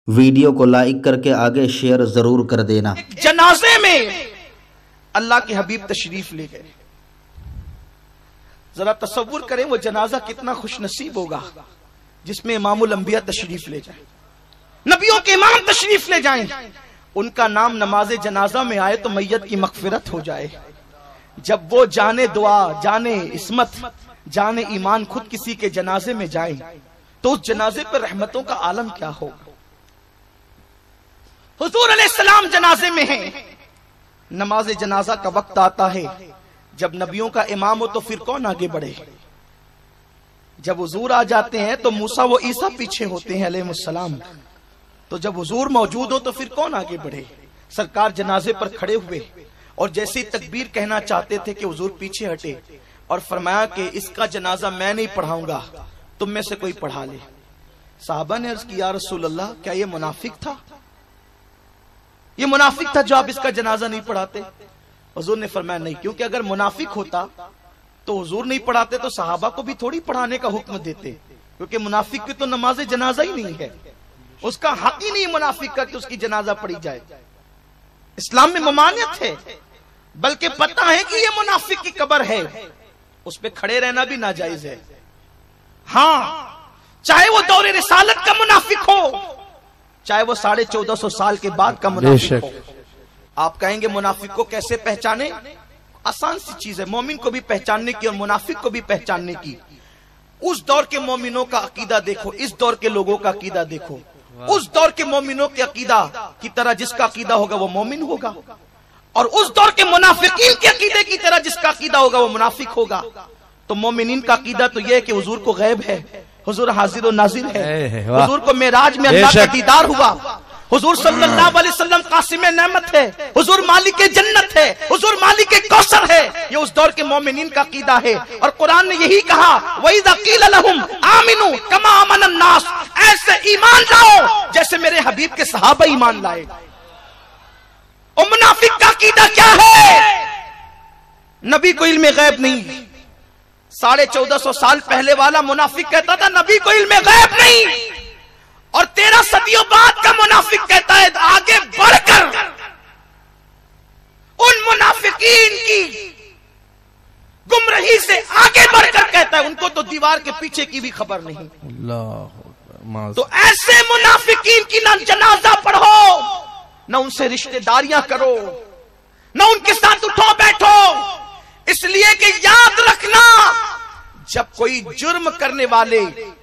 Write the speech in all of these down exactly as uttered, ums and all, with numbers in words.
Video को like करके आगे शेयर जरूर कर देना। जनाजे में अल्लाह के हबीब तशरीफ ले गए। जरा तसव्वुर करें वो जनाजा कितना खुशनसीब होगा जिसमें इमामुल अंबिया तशरीफ ले जाए, नबियों के इमाम तशरीफ ले जाएं, उनका नाम नमाज जनाजा में आए तो मैयत की मगफिरत हो जाए। जब वो जाने दुआ, जाने इस्मत, जाने ईमान खुद किसी के जनाजे में जाए तो उस जनाजे पर रहमतों का आलम क्या होगा। हुजूर अलैहिस्सलाम जनाजे में हैं, नमाज जनाजा का वक्त आता है। जब नबियों का इमाम हो तो फिर कौन आगे बढ़े। जब हुजूर आ जाते हैं तो मूसा व ईसा पीछे होते हैं अलैहिस्सलाम। तो जब हुजूर मौजूद हो तो फिर कौन आगे बढ़े। सरकार जनाजे पर खड़े हुए और जैसे ही तकबीर कहना चाहते थे कि हुजूर पीछे हटे और फरमाया कि इसका जनाजा मैं नहीं पढ़ाऊंगा, तुम में से कोई पढ़ा ले। साहबा ने अर्ज किया, या रसूल अल्लाह, क्या ये मुनाफिक था? ये मुनाफिक था जो आप इसका जनाजा नहीं पढ़ाते? हुजूर ने फरमाया नहीं, क्योंकि अगर मुनाफिक होता तो हुजूर नहीं पढ़ाते तो सहाबा को भी थोड़ी पढ़ाने का हुक्म देते, क्योंकि मुनाफिक की तो नमाज जनाजा ही नहीं है, उसका हक ही नहीं मुनाफिक का कि उसकी जनाजा पढ़ी जाए। इस्लाम में ममानियत है, बल्कि पता है कि ये मुनाफिक की कब्र है, उस पे खड़े रहना भी नाजायज है। हाँ, चाहे वो दौरे रिसालत का मुनाफिक हो, चाहे वो साढ़े चौदह सौ साल के बाद का मुनाफिक हो। आप कहेंगे मुनाफिक को कैसे पहचाने? आसान सी चीज है, मोमिन को भी पहचानने की और मुनाफिक को भी पहचानने की। उस दौर के मोमिनों का अकीदा देखो, इस दौर के लोगों का अकीदा देखो। उस दौर के मोमिनों के अकीदा की तरह जिसका अकीदा होगा वो मोमिन होगा, और उस दौर के मुनाफिकीन के अकीदे की तरह जिसका अकीदा होगा वो मुनाफिक होगा। तो मोमिनीन का अकीदा तो यह है कि हुजूर को गैब है, हुजूर हाजिर और नाजिर है, हुजूर को मेराज में अल्लाह का दीदार हुआ, हुजूर सल्लल्लाहु अलैहि वसल्लम कासिम नेमत है, हुजूर मालिक जन्नत है, हुजूर मालिक कौसर है। ये उस दौर के मोमिनीन का अकीदा है। और कुरान ने यही कहा, वइज़ा क़ील लहुम आमिनू कमा आमनन नास, ऐसे ईमान लाओ जैसे मेरे हबीब के सहाबा ईमान लाए। और मुनाफिक का अकीदा क्या है? नबी को इल्म गैब नहीं। साढ़े चौदह सौ साल पहले वाला मुनाफिक कहता था नबी को इल्म गैब नहीं, और तेरह सदियों बाद का मुनाफिक कहता है आगे बढ़कर उन मुनाफिकीन की गुमराही से आगे बढ़कर कहता है उनको तो दीवार के पीछे की भी खबर नहीं। अल्लाह। तो ऐसे मुनाफिकीन की ना जनाजा पढ़ो, ना उनसे रिश्तेदारियां करो, ना उनके साथ उठो बैठो, इसलिए कि याद रखना जब कोई जुर्म करने वाले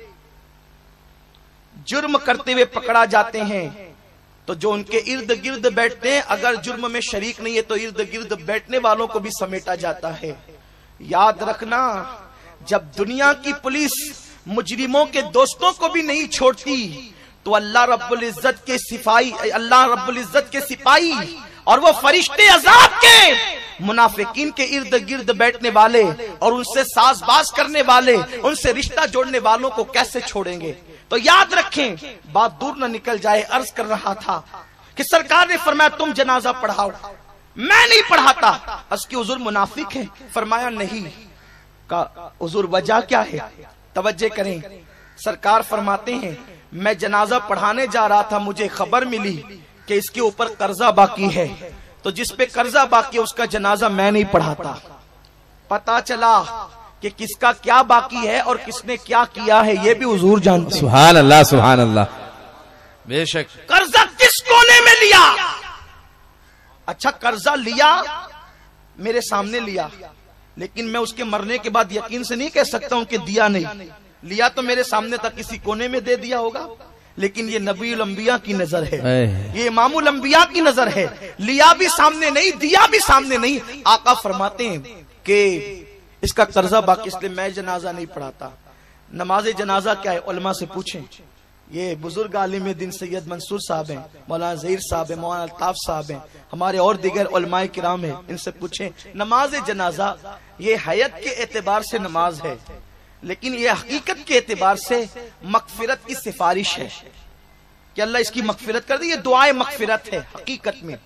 जुर्म करते हुए पकड़ा जाते हैं तो जो उनके इर्द गिर्द बैठते हैं, अगर जुर्म में शरीक नहीं है तो इर्द गिर्द बैठने वालों को भी समेटा जाता है। याद रखना, जब दुनिया की पुलिस मुजरिमों के दोस्तों को भी नहीं छोड़ती तो अल्लाह रब्बुल इज्जत के सिपाही अल्लाह रब्बुल इज्जत के सिपाही और वो फरिश्ते अजाब के मुनाफिकीन के इर्द गिर्द बैठने वाले और उनसे साजबाज करने वाले, उनसे रिश्ता जोड़ने वालों को कैसे छोड़ेंगे। तो याद रखें, बात दूर न निकल जाए। अर्ज कर रहा था कि सरकार ने फरमाया तुम जनाजा पढ़ाओ, मैं नहीं पढ़ाता। अर्ज की हुजूर मुनाफिक है? फरमाया नहीं। का हुजूर वजह क्या है? तवज्जो करें, सरकार फरमाते हैं मैं जनाजा पढ़ाने जा रहा था, मुझे खबर मिली कि इसके ऊपर कर्जा बाकी है, तो जिस पे कर्जा बाकी है उसका जनाजा मैं नहीं पढ़ाता। पता चला कि किसका क्या बाकी है और किसने क्या किया है ये भी हुजूर जानते हैं। सुभान अल्लाह, सुभान अल्लाह। बेशक। कर्जा किस कोने में लिया? अच्छा, कर्जा लिया मेरे सामने लिया, लेकिन मैं उसके मरने के बाद यकीन से नहीं कह सकता हूं कि दिया नहीं। लिया तो मेरे सामने था, किसी कोने में दे दिया होगा, लेकिन ये नबीउल अंबिया की नजर है, ये इमामुल अंबिया की नजर है। लिया भी सामने नहीं, दिया भी सामने नहीं। आका फरमाते हैं कि इसका कर्जा बाकी, इसलिए मैं जनाजा नहीं पढ़ाता। नमाज जनाजा क्या है? उलमा से पूछें। ये बुजुर्ग आलिम दिन सैयद मंसूर साहब हैं, मौलाना ज़हीर साहब हैं, मौलाना अल्ताफ साहब हैं, हमारे और दिगर उलमाए किराम हैं, इनसे पूछें। नमाज जनाजा ये हयत के एतबार से नमाज है, लेकिन ये हकीकत के एतबार से मगफिरत की सिफारिश है कि अल्लाह इसकी मगफिरत कर दे। ये दुआए मगफिरत है हकीकत में,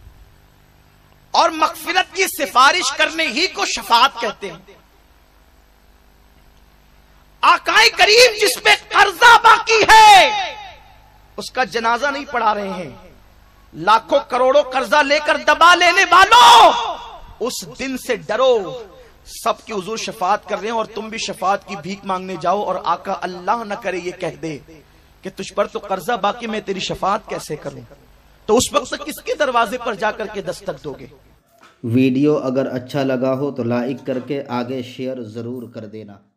और मगफिरत की सिफारिश करने ही को शफाअत कहते हैं। आकाए करीम जिस पे कर्जा बाकी है उसका जनाजा नहीं पढ़ा रहे हैं। लाखों करोड़ों कर्जा लेकर दबा लेने वालों, उस दिन से डरो। सबकी हुजूर शफात कर रहे हैं और तुम भी शफात की भीख मांगने जाओ और आका अल्लाह न करे ये कह दे कि तुझ पर तो कर्जा बाकी, मैं तेरी शफात कैसे करूं, तो उस वक्त किसके दरवाजे पर जाकर के दस्तक दोगे। वीडियो अगर अच्छा लगा हो तो लाइक करके आगे शेयर ज़रूर कर देना।